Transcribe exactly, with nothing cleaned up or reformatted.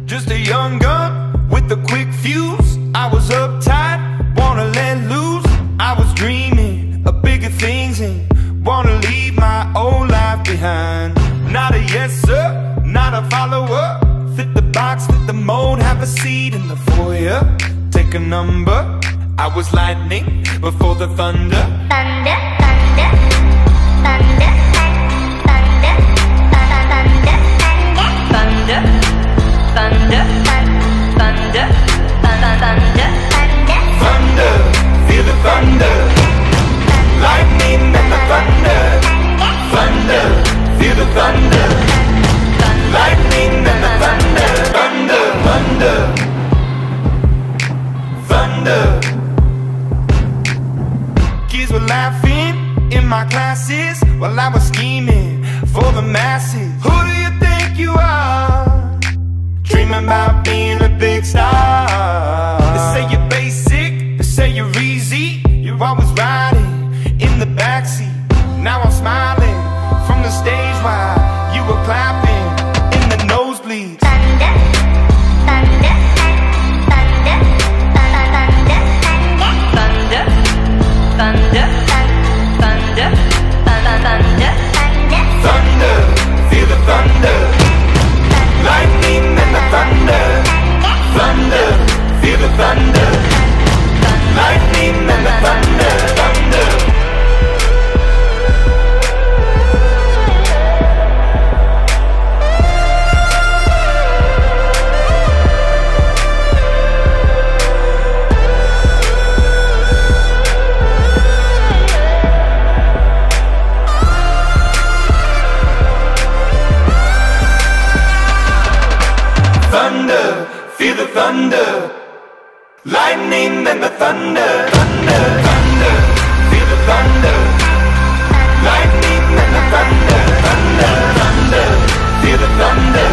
Just a young gun with a quick fuse. I was uptight, wanna let loose. I was dreaming of bigger things and wanna leave my old life behind. Not a yes sir, not a follower. Fit the box, fit the mold, have a seat in the foyer. Take a number. I was lightning before the thunder. Thunder, thunder, thunder, thunder, thunder, thunder, thunder, thunder, thunder, thunder, thunder, feel the thunder. Lightning and the thunder. Thunder, feel the thunder. Lightning and the thunder. Thunder, thunder, thunder. Kids were laughing in my classes while I was scheming for the masses. Who do you think you are? Dreaming about being a big star. They say you're basic, they say you're easy. You're always riding in the backseat. Now I'm smiling from the stage while you were clapping in the nosebleeds. thunder, thunder, thunder, thunder, thunder, thunder, thunder, thunder, thunder, feel the thunder. Lightning and the thunder. Thunder, feel the thunder. Lightning and the thunder. Thunder. Thunder, feel the thunder. Lightning and the thunder. Thunder, thunder, feel the thunder. Lightning and the thunder. Thunder, thunder, feel the thunder.